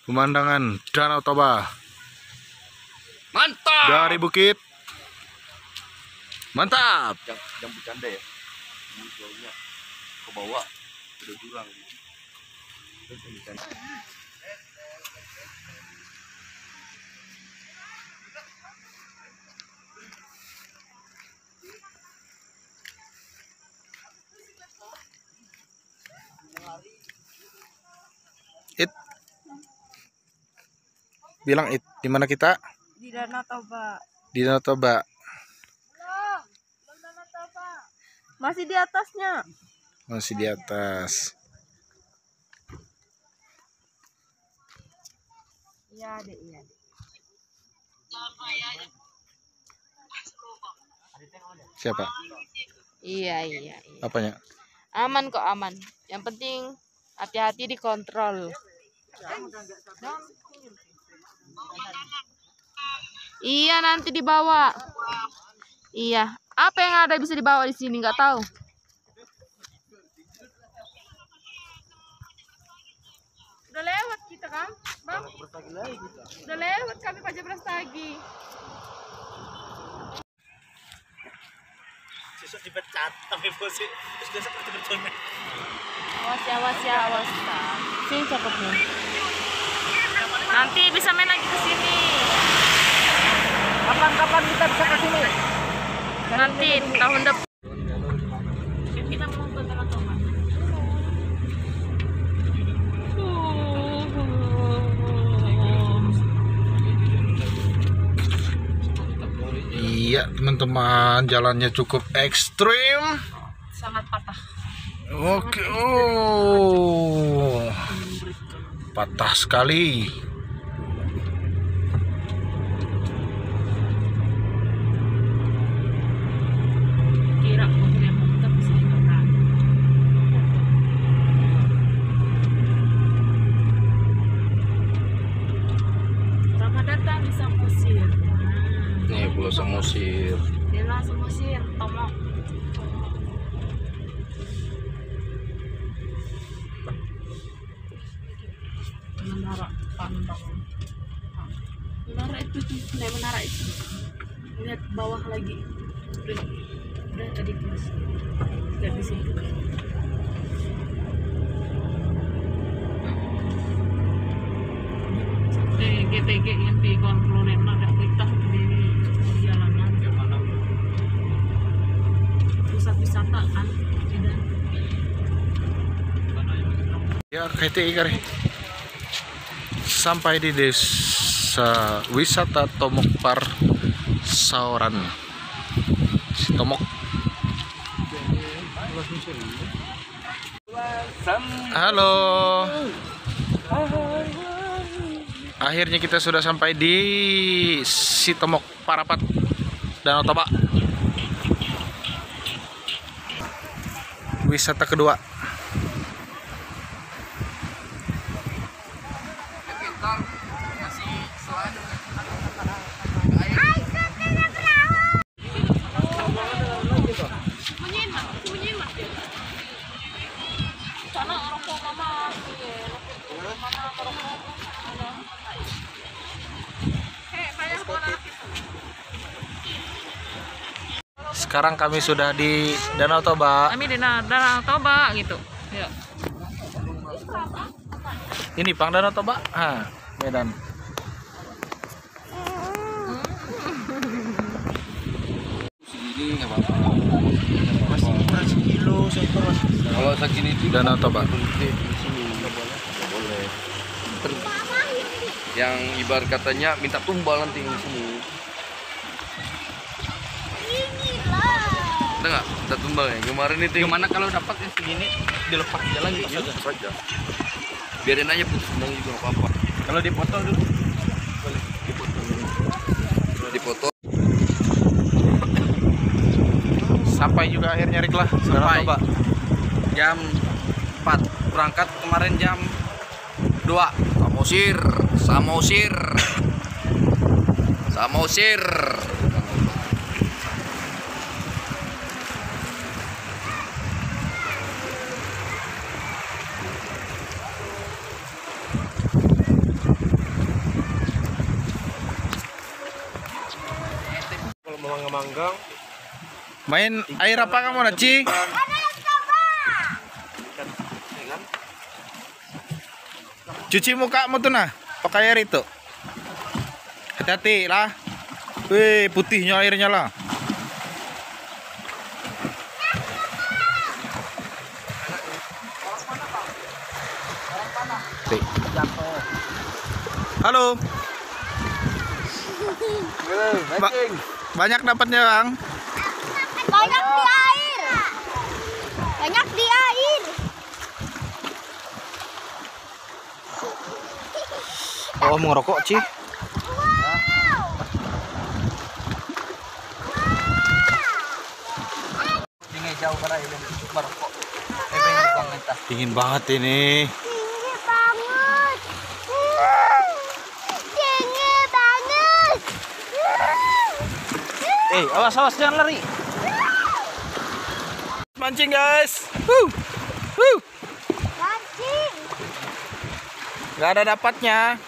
Pemandangan Danau Toba Mantap. dari bukit. Mantap. Jangan bercanda ya. Ini soalnya ke bawah udah jurang. It. Bilang It, di mana kita? Di Danau Toba. Di Danau Toba. Belum Danau Toba. Masih di atasnya. Masih di atas. Iya, Dek, iya. Siapa? Iya. Apanya? Aman kok, aman. Yang penting hati-hati dikontrol. Iya, nanti dibawa. Iya. Apa yang ada bisa dibawa di sini? Nggak tahu. Udah lewat kita kan, Bang? Udah lewat kami Pak Brastagi. Sesuk dipecat tapi posisi terus dia seperti bercanda. Awas ya. Sini cakepnya. Nanti bisa main lagi ke sini. Kapan kita bisa ke sini? Nanti tahun depan. Kita mau ke Danau Toba. Iya teman-teman, jalannya cukup ekstrim. Sangat patah. Oke, patah sekali. Kira mobil yang muter bisa ditabrak. Selamat datang di Samosir. Nih Pulau Samosir. Dia langsung Samosir, Tomok. Menara Pandang. Menara itu tuh, menara itu. Lihat bawah lagi. Udah tadi plus. Lihat di situ. GTG yang di konflonen ada kita di jalanan. Pusat wisata kan tidak. Ya KTI kare. Sampai di desa wisata Tomok Par Saoran. Tomok. Halo. Akhirnya kita sudah sampai di Sitomok Parapat Danau Toba. Wisata kedua. Sekarang kami sudah di Danau Toba. Kami di Danau Toba gitu. Ya. Ini Pang Danau Toba. Medan. Segini nggak apa-apa. Masih kurang sekilo seekor mas. Kalau segini itu Danau Toba. berhenti di sini. Nggak boleh. Yang ibarat katanya minta tumbal nanti di sini. Ada nggak? Minta tumbal ya. Kemarin itu Gimana kalau dapat yang segini dilepas jalan gitu saja. Biarin aja putus juga nggak apa-apa. Kalau dipoto dulu. Dipoto. Sampai juga akhirnya Riklah Danau Sampai. Toba. Jam 4 berangkat kemarin jam 2. Samosir. mangga-manggang. Main air apa kamu, Naci? Cuci mukamu tuh nah, pakai air itu. Hati-hati lah. Wih, putihnya airnya lah. Halo. Banyak dapatnya, Bang. Banyak di air. Banyak di air. Oh, mau ngerokok, Ci? Dingin jauh para ini merokok. Dingin banget ini. Tinggi banget. Tinggi banget. Awas awas jangan lari. Mancing, guys. Mancing. Gak ada dapatnya.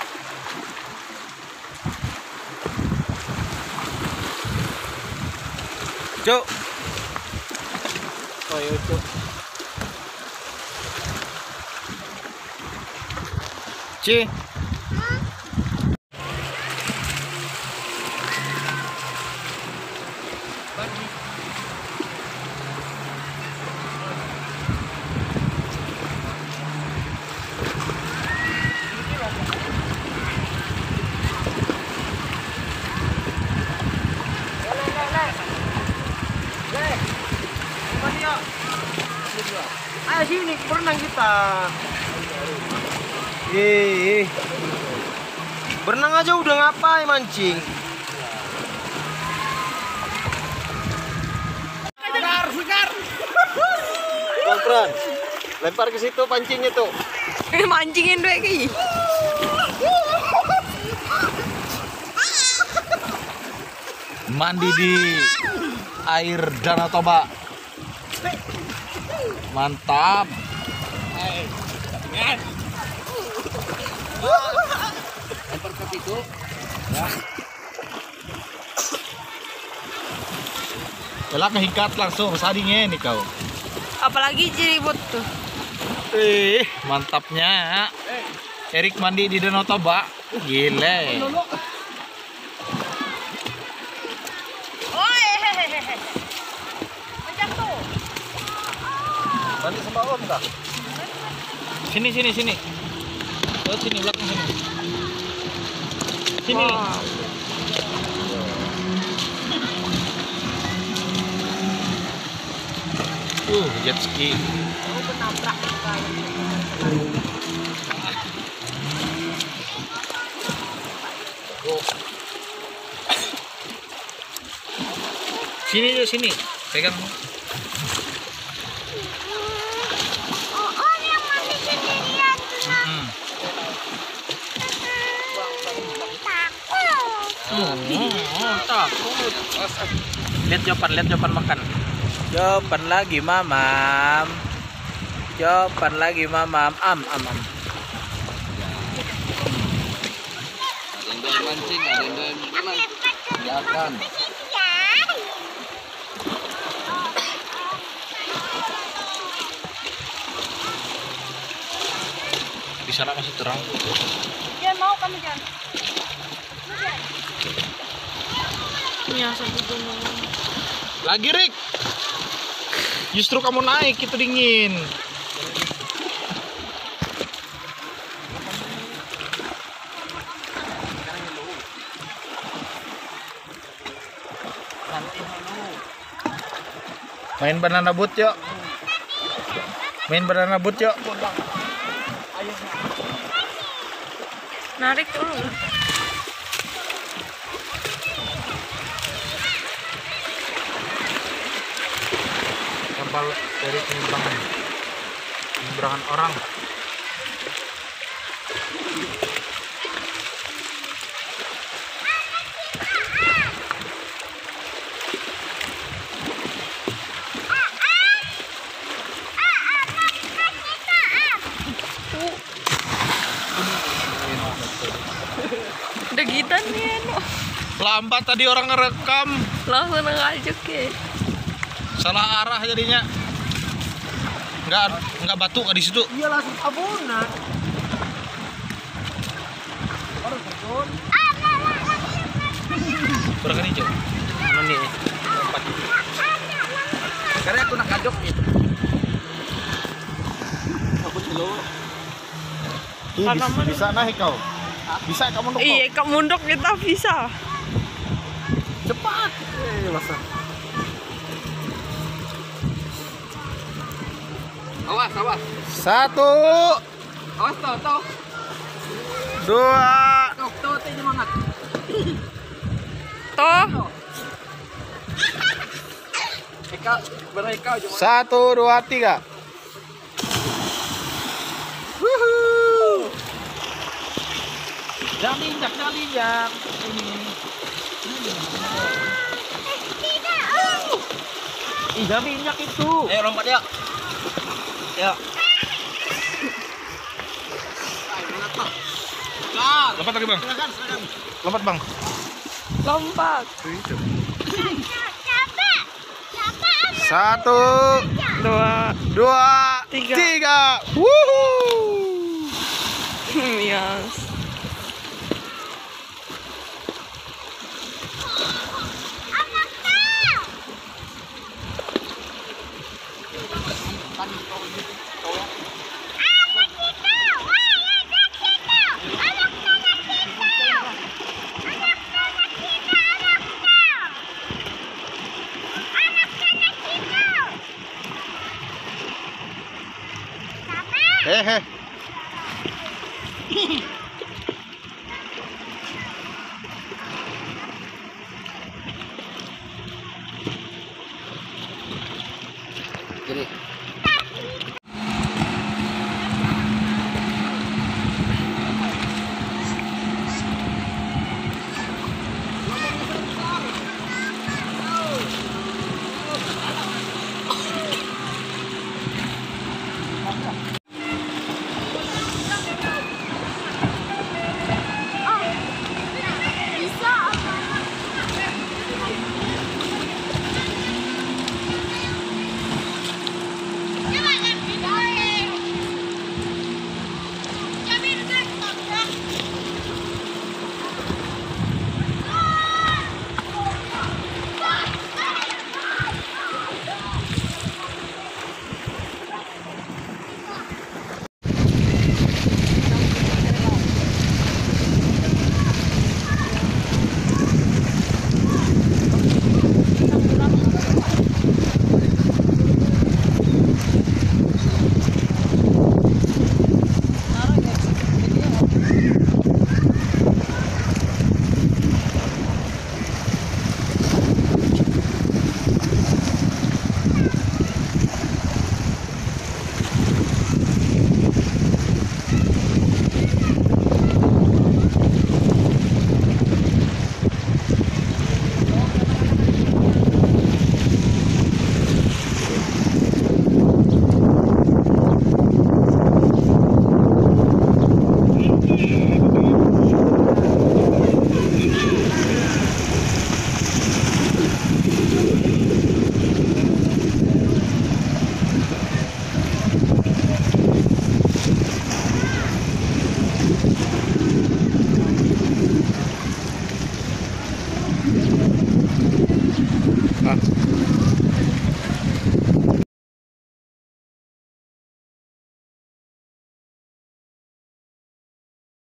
Cuk. Oh, iya, Cuk. Ci. Ayo sini, berenang kita. Berenang aja udah ngapain mancing? Segar. Pelan-pelan. Lempar ke situ pancingnya tuh. Mancingin deh ki. Mandi di air Danau Toba. Mantap. Lempar ke situ. Yalah kehikat langsung sadingnya nih kau. Apalagi jiribut tuh. Mantapnya. Erik mandi di Danau Toba. Gile. Mandi sama Om kah? Sini. Oh, sini belakang sini. Sini. Jet ski. Sini. Pegang. Oh, yang mandi sendirian. Takut. Lihat Jopan makan. Jopan lagi mamam. Am. Ada yang doyan mancing, ada yang doyan berenang. Silakan. Di sana masih terang. Jangan mau kamu jangan. Iya, sampai gunung. Lagi, Rik. Justru kamu naik, itu dingin. Main banana boat yuk. Narik dulu. Kapal dari penyeberangan orang. Degitan nih, Lambat tadi orang ngerekam. Langsung ngajuk ya. Salah arah jadinya. Enggak batu di situ. Iya langsung tabunan. Baru terjun. Berapa hijau? Mana nih? Empat. Karena aku nak kajok gitu. Aku dulu. Bisa naik kau. Bisa kamu nukok. Iya, kamu mundok kita bisa. Cepat. Masa. Awas, awas. 1, Awas, toh. 2, Toh, semangat. Toh. Eka, mereka cuma 1, 2, 3. Jangan injak. Ini. Ih, jangan injak itu. Ayo lompat ya. Ya. Lompat lagi, Bang. Lompat, Bang. Lompat. 1, 2, 2, 3. 3. Wuhuu. Yes. Hehe. Jadi. Ah.